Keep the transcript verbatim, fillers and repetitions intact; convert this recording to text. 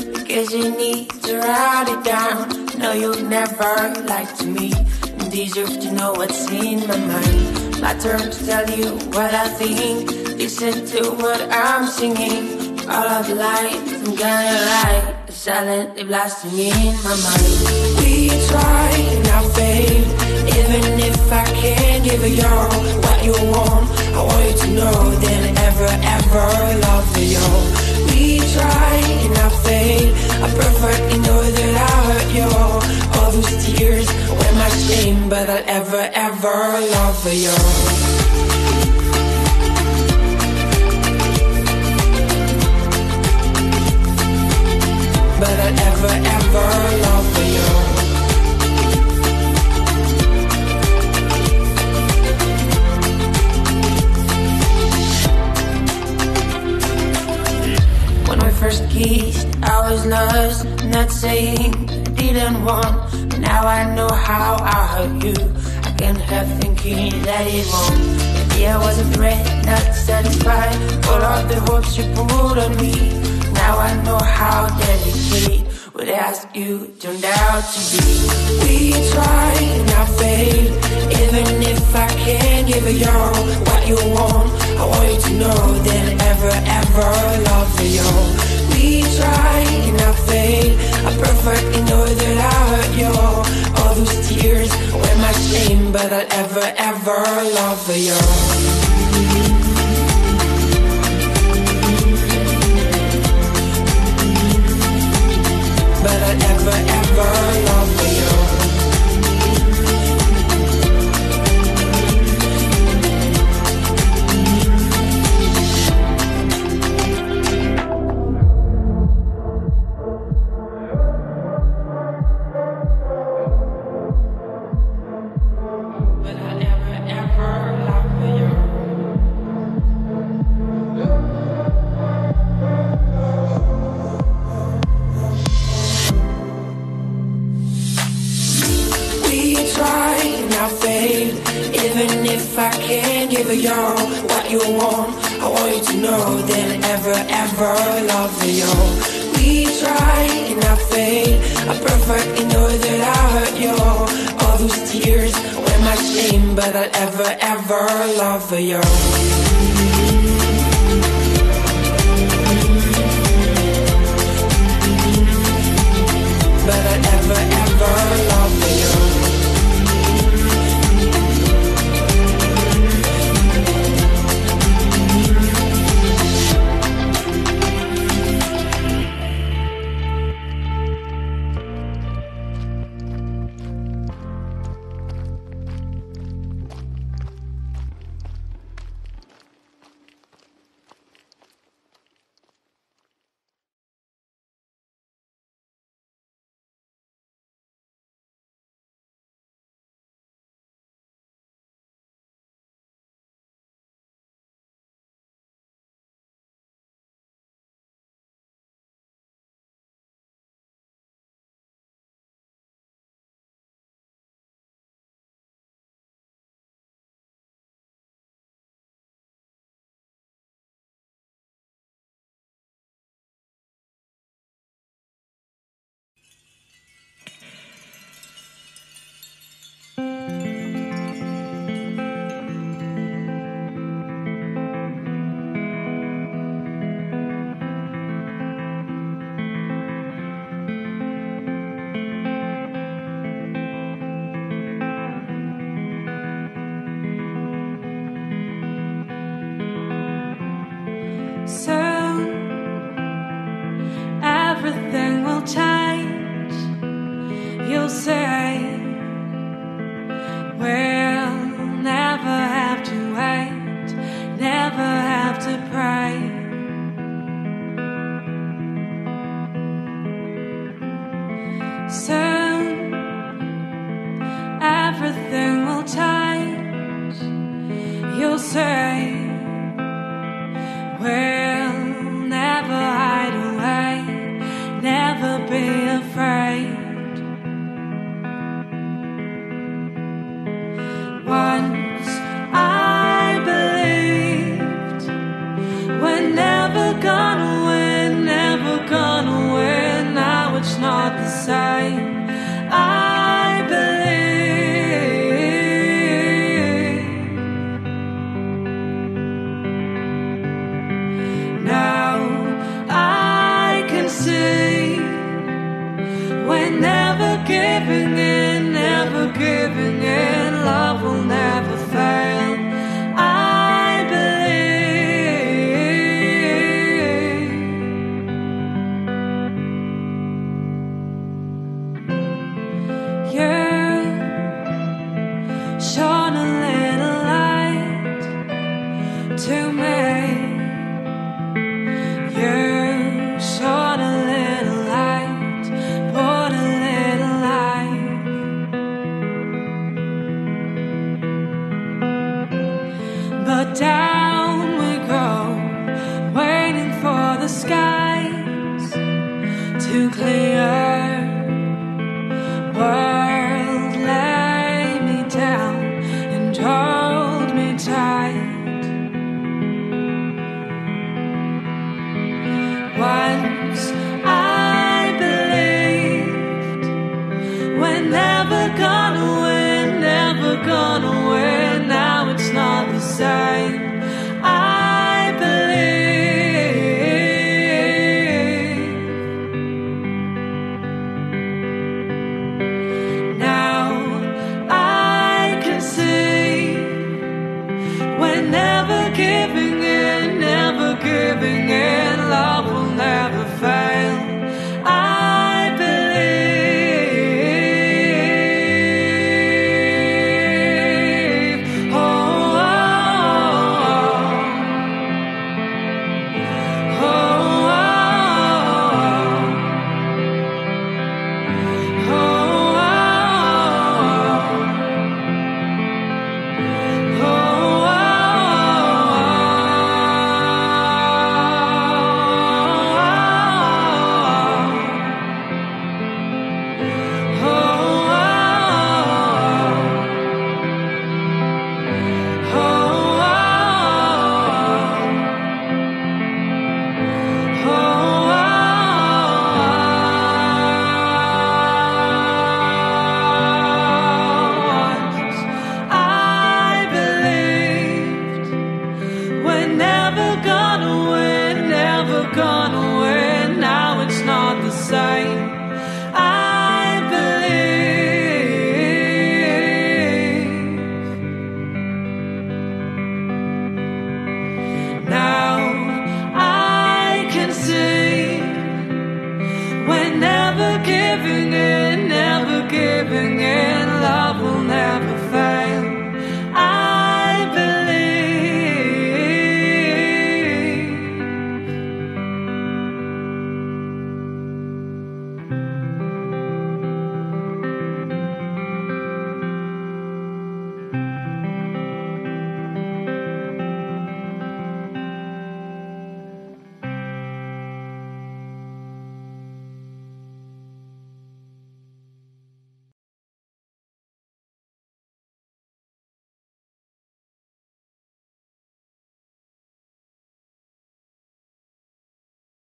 because you need to write it down. No, you've never lied to me and deserve to know what's in my mind. My turn to tell you what I think. Listen to what I'm singing. All of the lights I'm gonna light, silently blasting in my mind. We try and I fail, even if I can't give you what you want. I want you to know that I ever, ever love you. We try and I fail, I perfectly know that I hurt you. All those tears were my shame, but I'll ever, ever love you. But I'll ever, ever love you. When we first kissed, I was lost, not saying I didn't want. But now I know how I hurt you. I can't help thinking that it won't. Maybe I was afraid, not satisfied. All of the hopes you put on me. Now I know how delicate what I ask you turned out to be. We try and I fail, even if I can't give you what you want. I want you to know that I ever, ever love you. We try and I fail, I perfectly know that I hurt you. All those tears were my shame, but I'll ever, ever love you. But I'll ever, ever love you. But I'll ever, ever love you. Try and I fail, even if I can't give you what you want. I want you to know that I ever, ever love you. We try and I fail, I perfectly know that I hurt you. All those tears were my shame, but I'll ever, ever love you. But I'll ever, ever love you. Everything will change, you'll say. We'll never have to wait, never have to pray. Soon, everything will change, you'll say. We'll never hide away, never be afraid. Once I believed we're never gonna win, never gonna win. not the same. I believe now I can see we're never giving in, never giving in. Love will never fail. I believe. You shone a little light to me. You shone a little light, put a little light. But down we go, waiting for the skies to clear. World lay me down and hold me tight. Once I believed we're never gonna win, never gonna win. Now it's not the same. I believe now I can see we're never giving in, never giving in. Love will never fail. I believe. Oh, oh, oh, oh, oh, now I can see we're never giving in, never giving in.